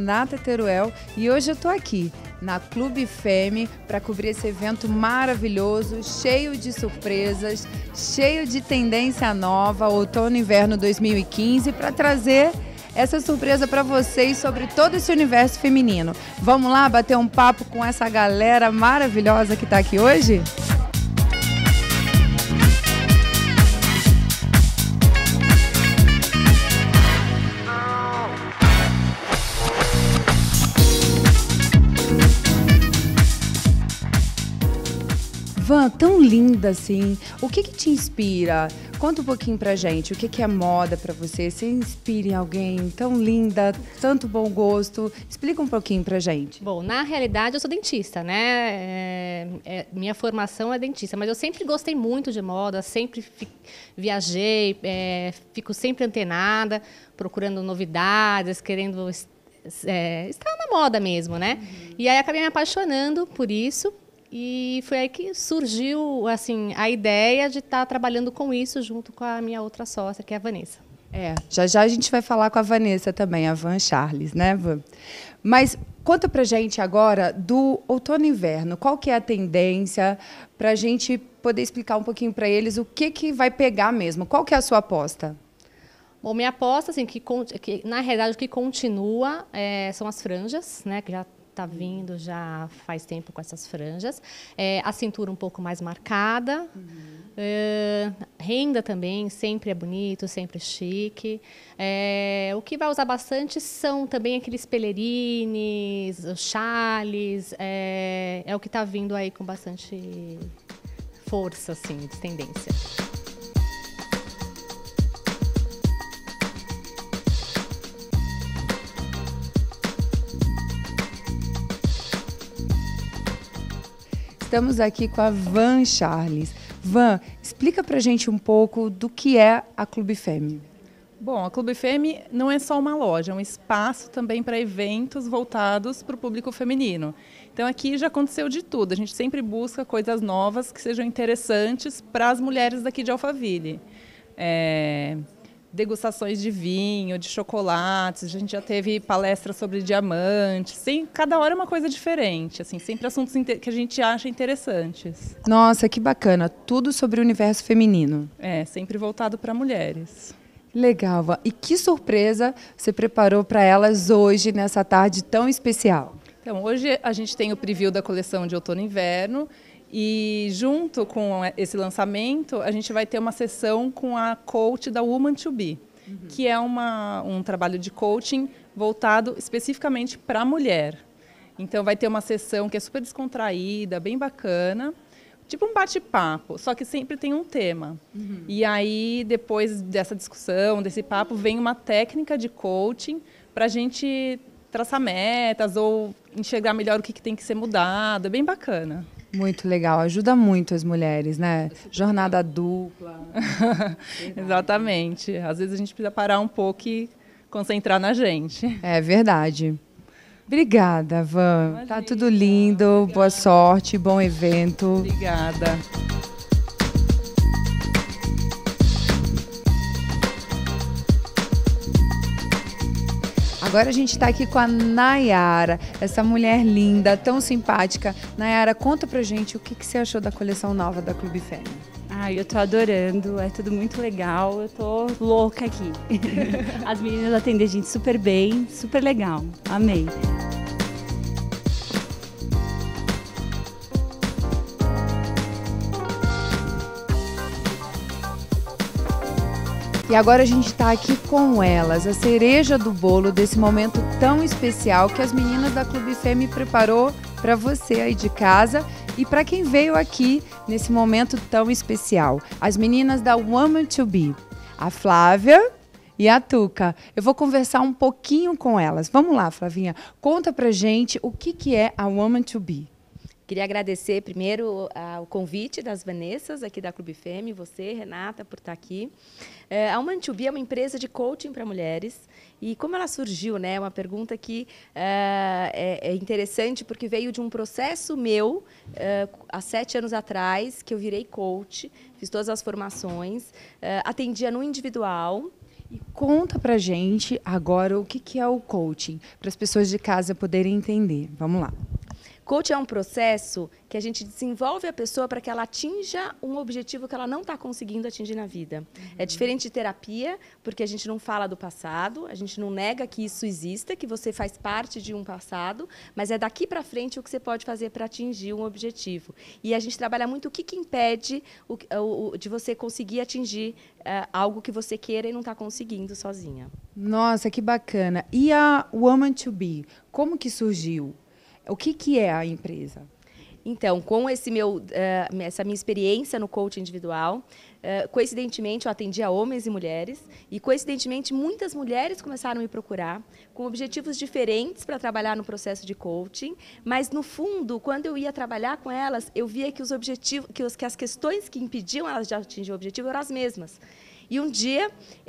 Renata Teruel e hoje eu tô aqui na Clube Femme para cobrir esse evento maravilhoso, cheio de surpresas, cheio de tendência nova, outono e inverno 2015, para trazer essa surpresa para vocês sobre todo esse universo feminino. Vamos lá bater um papo com essa galera maravilhosa que está aqui hoje? Van, tão linda assim, o que te inspira? Conta um pouquinho pra gente, o que é moda pra você? Você inspira em alguém tão linda, tanto bom gosto? Explica um pouquinho pra gente. Bom, na realidade eu sou dentista, né? Minha formação é dentista, mas eu sempre gostei muito de moda, sempre viajei, fico sempre antenada, procurando novidades, querendo estar na moda mesmo, né? E aí acabei me apaixonando por isso. E foi aí que surgiu assim, a ideia de estar trabalhando com isso junto com a minha outra sócia, que é a Vanessa. Já a gente vai falar com a Vanessa também, a Van Charles, né, Van? Mas conta pra gente agora do outono e inverno. Qual que é a tendência para a gente poder explicar um pouquinho para eles o que vai pegar mesmo? Qual que é a sua aposta? Bom, minha aposta, assim, que na realidade o que continua são as franjas, né, que já está vindo já faz tempo com essas franjas. A cintura um pouco mais marcada. Renda também, sempre é bonito, sempre é chique. O que vai usar bastante são também aqueles pelerines, os chales. É o que está vindo aí com bastante força, assim, de tendência. Estamos aqui com a Van Charles. Van, explica pra gente um pouco do que é a Clube Femme. Bom, a Clube Femme não é só uma loja, é um espaço também para eventos voltados para o público feminino. Então aqui já aconteceu de tudo, a gente sempre busca coisas novas que sejam interessantes para as mulheres daqui de Alphaville. Degustações de vinho, de chocolates, a gente já teve palestras sobre diamantes, cada hora é uma coisa diferente, assim, sempre assuntos que a gente acha interessantes. Nossa, que bacana, tudo sobre o universo feminino. Sempre voltado para mulheres. Legal, Van. E que surpresa você preparou para elas hoje, nessa tarde tão especial? Então, hoje a gente tem o preview da coleção de outono e inverno. E junto com esse lançamento, a gente vai ter uma sessão com a coach da Woman to Be, que é um trabalho de coaching voltado especificamente para a mulher. Então vai ter uma sessão que é super descontraída, bem bacana, tipo um bate-papo, só que sempre tem um tema. E aí, depois dessa discussão, desse papo, vem uma técnica de coaching para a gente traçar metas ou enxergar melhor o que tem que ser mudado. É bem bacana. Muito legal, ajuda muito as mulheres, né? Jornada dupla. Exatamente. Às vezes a gente precisa parar um pouco e concentrar na gente. É verdade. Obrigada, Van. Imagina, tá tudo lindo, obrigada. Boa sorte, bom evento. Obrigada. Agora a gente está aqui com a Nayara, essa mulher linda, tão simpática. Nayara, conta pra gente o que você achou da coleção nova da Clube Femme. Eu tô adorando, é tudo muito legal, eu tô louca aqui. As meninas atendem a gente super bem, super legal, amei. E agora a gente está aqui com elas, a cereja do bolo desse momento tão especial que as meninas da Clube Femme preparou para você aí de casa e para quem veio aqui nesse momento tão especial. As meninas da Woman to Be, a Flávia e a Tuca. Eu vou conversar um pouquinho com elas. Vamos lá, Flavinha, conta pra gente o que é a Woman to Be. Queria agradecer primeiro o convite das Vanessas aqui da Clube Femme, você, Renata, por estar aqui. A Woman to Be é uma empresa de coaching para mulheres. E como ela surgiu, né? É uma pergunta que é interessante porque veio de um processo meu há 7 anos atrás, que eu virei coach, fiz todas as formações, atendia no individual. E conta pra gente agora o que é o coaching, para as pessoas de casa poderem entender. Vamos lá. Coaching é um processo que a gente desenvolve a pessoa para que ela atinja um objetivo que ela não está conseguindo atingir na vida. É diferente de terapia, porque a gente não fala do passado, a gente não nega que isso exista, que você faz parte de um passado, mas é daqui para frente o que você pode fazer para atingir um objetivo. E a gente trabalha muito o que impede de você conseguir atingir algo que você queira e não está conseguindo sozinha. Nossa, que bacana. E a Woman to Be, como que surgiu? O que é a empresa? Então, com essa minha experiência no coaching individual, coincidentemente eu atendia homens e mulheres, e coincidentemente muitas mulheres começaram a me procurar com objetivos diferentes para trabalhar no processo de coaching, mas no fundo, quando eu ia trabalhar com elas, eu via que os objetivos, que as questões que impediam elas de atingir o objetivo eram as mesmas. E um dia,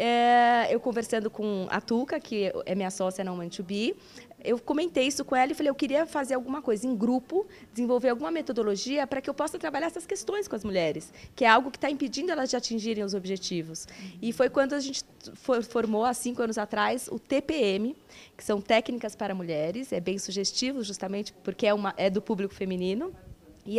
eu conversando com a Tuca, que é minha sócia na Woman to Be, eu comentei isso com ela e falei, eu queria fazer alguma coisa em grupo, desenvolver alguma metodologia para que eu possa trabalhar essas questões com as mulheres, que é algo que está impedindo elas de atingirem os objetivos. E foi quando a gente formou, há 5 anos atrás, o TPM, que são técnicas para mulheres, é bem sugestivo, justamente porque é do público feminino. E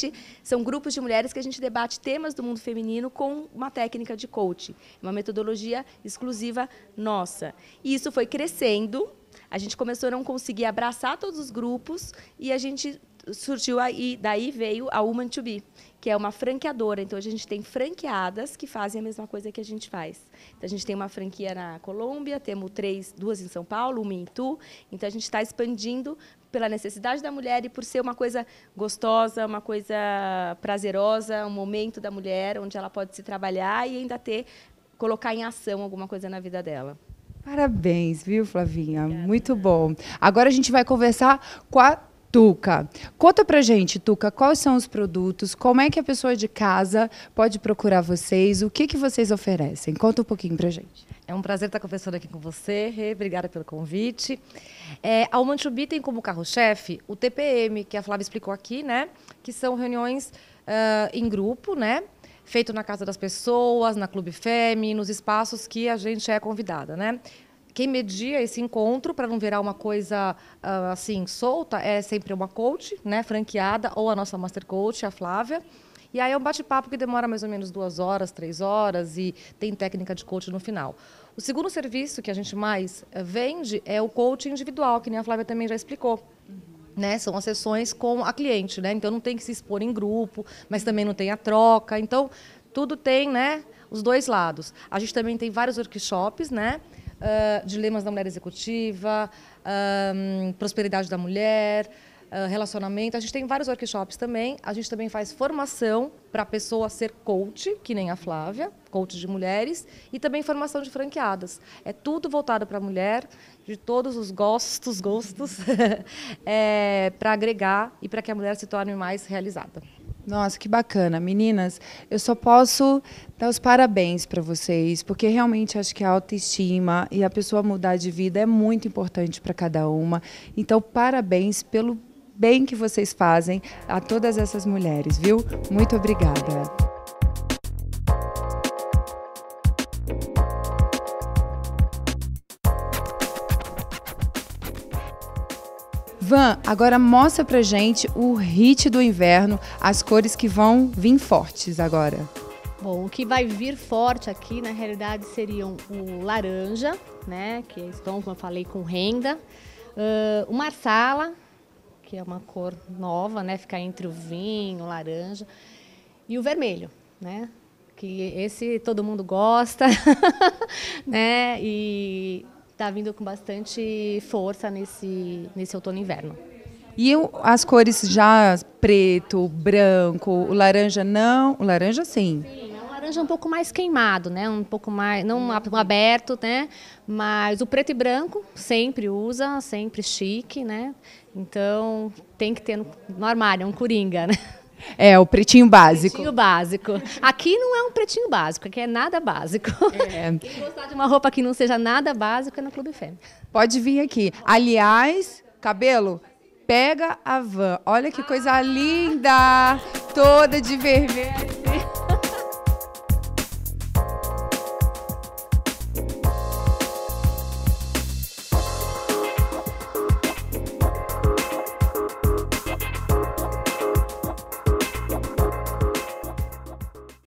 são grupos de mulheres que a gente debate temas do mundo feminino com uma técnica de coaching, uma metodologia exclusiva nossa. E isso foi crescendo, a gente começou a não conseguir abraçar todos os grupos e a gente surgiu aí, daí veio a Woman to Be, que é uma franqueadora. Então, hoje a gente tem franqueadas que fazem a mesma coisa que a gente faz. Então, a gente tem uma franquia na Colômbia, temos 2 em São Paulo, uma em Itu. Então, a gente está expandindo pela necessidade da mulher e por ser uma coisa gostosa, uma coisa prazerosa, um momento da mulher onde ela pode se trabalhar e ainda colocar em ação alguma coisa na vida dela. Parabéns, viu, Flavinha? Muito bom. Agora a gente vai conversar com a Tuca. Conta pra gente, Tuca, quais são os produtos, como é que a pessoa de casa pode procurar vocês, o que vocês oferecem? Conta um pouquinho pra gente. É um prazer estar conversando aqui com você, Rê. Obrigada pelo convite. A Woman to Be tem como carro-chefe o TPM, que a Flávia explicou aqui, né? Que são reuniões em grupo, né? Feito na casa das pessoas, na Clube Femme, nos espaços que a gente é convidada, né? Quem media esse encontro, para não virar uma coisa assim solta, é sempre uma coach, né, franqueada, ou a nossa master coach, a Flávia. E aí é um bate-papo que demora mais ou menos 2 horas, 3 horas, e tem técnica de coach no final. O segundo serviço que a gente mais vende é o coaching individual, que nem a Flávia também já explicou. Né, são as sessões com a cliente, né? Então não tem que se expor em grupo, mas também não tem a troca. Então tudo tem, né, os dois lados. A gente também tem vários workshops, né? Dilemas da mulher executiva, prosperidade da mulher, relacionamento. A gente tem vários workshops também. A gente também faz formação para a pessoa ser coach, que nem a Flávia, coach de mulheres, e também formação de franqueadas. É tudo voltado para a mulher, de todos os gostos, para agregar e para que a mulher se torne mais realizada. Nossa, que bacana. Meninas, eu só posso dar os parabéns para vocês, porque realmente acho que a autoestima e a pessoa mudar de vida é muito importante para cada uma. Então, parabéns pelo bem que vocês fazem a todas essas mulheres, viu? Muito obrigada. Van, agora mostra pra gente o hit do inverno, as cores que vão vir fortes agora. Bom, o que vai vir forte aqui, na realidade, seriam o laranja, né, que estão, como eu falei, com renda, o marsala, que é uma cor nova, né, fica entre o vinho, o laranja, e o vermelho, né, que esse todo mundo gosta, né, e está vindo com bastante força nesse outono e inverno. E as cores já preto, branco, o laranja não? O laranja sim. Sim, é um laranja um pouco mais queimado, né? Um pouco mais, não aberto, né? Mas o preto e branco sempre usa, sempre chique, né? Então tem que ter no armário, um coringa, né? É, o pretinho básico. Pretinho básico. Aqui não é um pretinho básico, aqui é nada básico. É. Quem gostar de uma roupa que não seja nada básico é na Clube Femme. Pode vir aqui. Aliás, cabelo, pega a Van. Olha que coisa linda! Toda de vermelho.